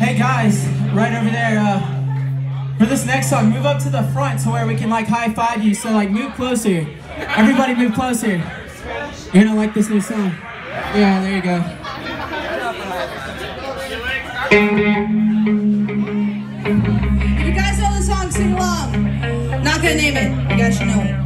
Hey guys, right over there, for this next song, move up to the front to where we can like high five you, so like move closer. Everybody move closer. You're gonna like this new song. Yeah, there you go. If you guys know the song, sing along. Not gonna name it, you guys should know it.